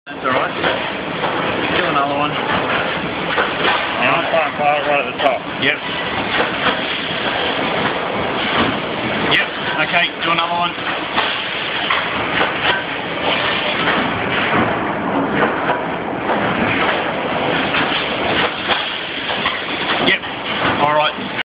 That's alright. Do another one. Alright, right at the top. Yep. Yep, okay, do another one.